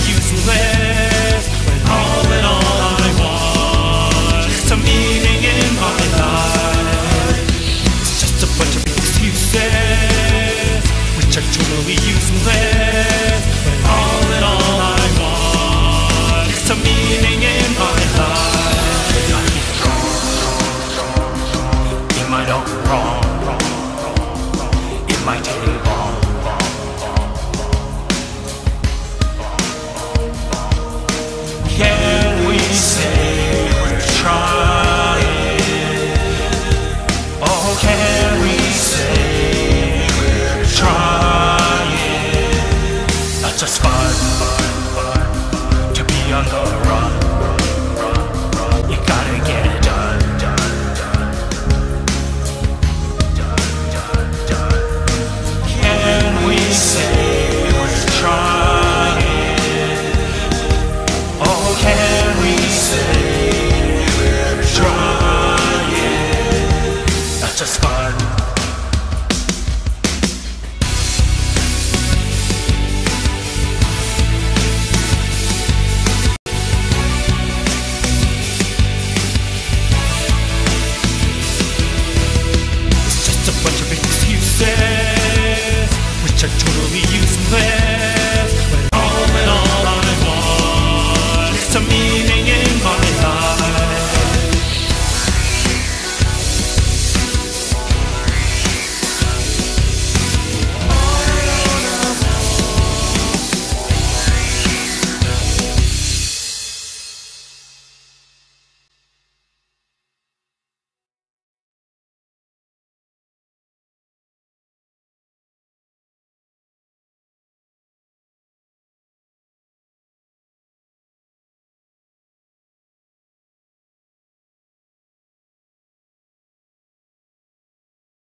useless, when all in all I want is some meaning in my life. It's just a bunch of excuses, which are totally useless, when all in all I want is some meaning in my life. It might all be wrong, it might take long. Can we say we're trying? Oh, can we say we're trying? Not just fun to be on the run. You gotta get it done. Can we say